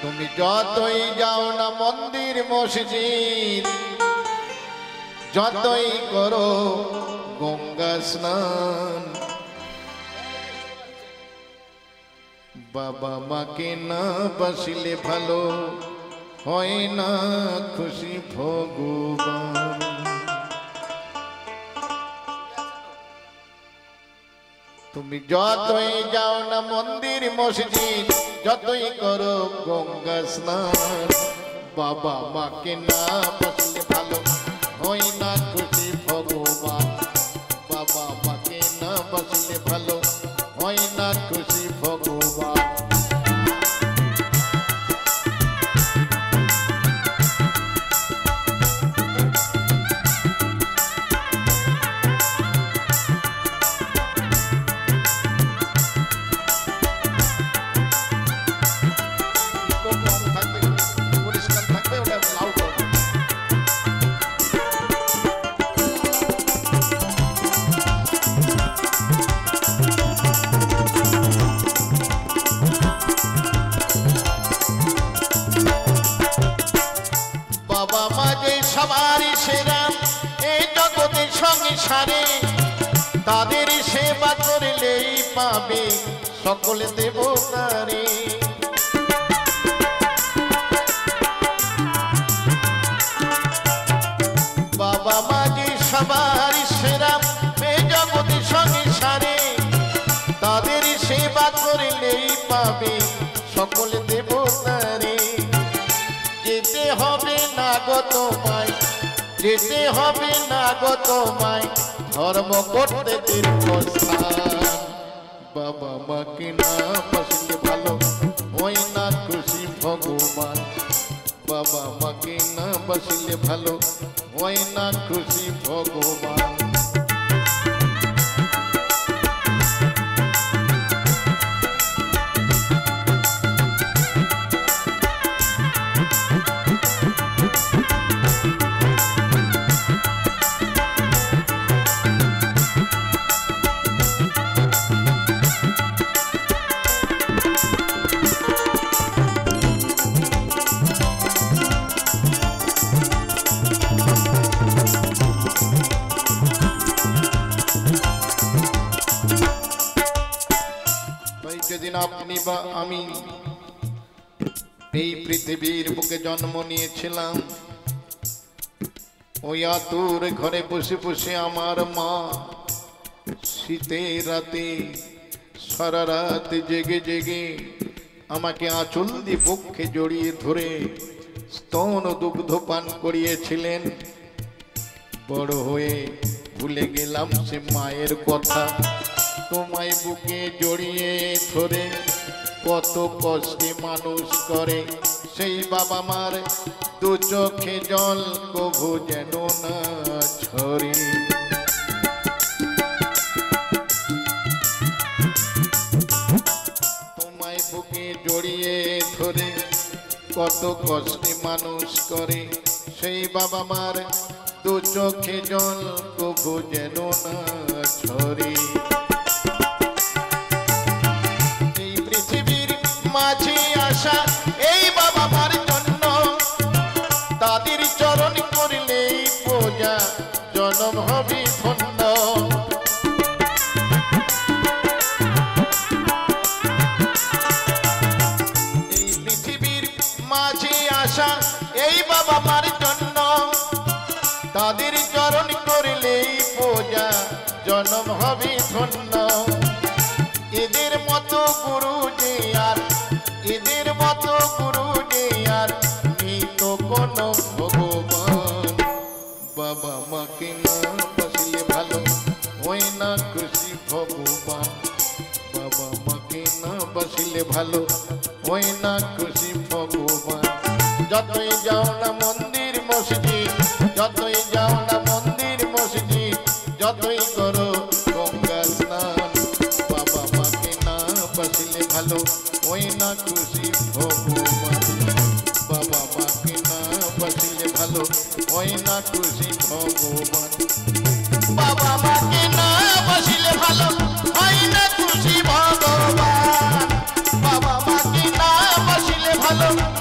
তুমি যতই যাও না মন্দির মসজিদ, যতই করো গঙ্গা স্নান, বাবা মাকে না বাসিলে ভালো হয় না খুশি ভগবান। তুমি যতই যাও না মন্দির মসজিদ, যতই করো গঙ্গা স্নান, বাবা মাকে না বাসিলে ভালো হয় না খুশি ভগবান। বাবা মাকে না বাসিলে ভালো হয় না খুশি ভগবান। সবারই সেরা এই জগতের সংসারে, তাদের সেবা করলেই পাবে সকল দেবতারে। বাবা মা যে সবারই সেরা এই জগতের সংসারে, তাদের সেবা করলেই পাবে সকল দেবতারে। যেতে হবে না গো তোমায়, যেতে হবে না গো তোমায় ধর্ম করতে তীর্থস্থান। বাবা মাকে না বাসিলে ভালো হয় না খুশি ভগবান। বাবা মাকে না বাসিলে ভালো হয় না খুশি ভগবান। যেদিন আপনি বা আমি এই পৃথিবীর বুকে জন্ম নিয়েছিলাম, ওই আতুর ঘরে বসে বসে আমার মা শীতের রাতে সারা রাত জেগে জেগে আমাকে আঁচল দিয়ে বুকে জড়িয়ে ধরে স্তন দুগ্ধ পান করিয়েছিলেন। বড় হয়ে ভুলে গেলাম সে মায়ের কথা, তোমায় বুকে জড়িয়ে ধরে কত কষ্টে মানুষ করে সেই বাবা মার দু চোখে জল কভু যেন না ঝরে। তোমায় বুকে জড়িয়ে ধরে কত কষ্টে মানুষ করে সেই বাবা মার দু চোখে জল কভু যেন না ঝরে। মাঝে আসা এই বাবা মার জন্য তাদের চরণ করলেই পূজা জনম হবে ধন্য। এই পৃথিবীর মাঝে আসা এই বাবা মার জন্য তাদের চরণ করলেই পূজা জনম হবে ধন্য। এদের মতো গুরু যে আর, এদের মতো গুরু যে আর নেই তো কোনো ভগবান। বাবা মাকে না বাসিলে ভালো হয় না খুশি ভগবান। বাবা মাকে না বাসিলে ভালো হয় না খুশি ভগবান। যতই যাও না মন্দির মসজিদ, যতই যাও না মন্দির মসজিদ, যতই করো গঙ্গা স্নান, বাবা মাকে না বাসিলে ভালো হয় না খুশি ভগবান। বাবা মাকে না বাসিলে ভালো হয় না খুশি ভগবান। বাবা মাকে না বাসিলে ভালো হয় না খুশি ভগবান। বাবা মাকে না বাসিলে ভালো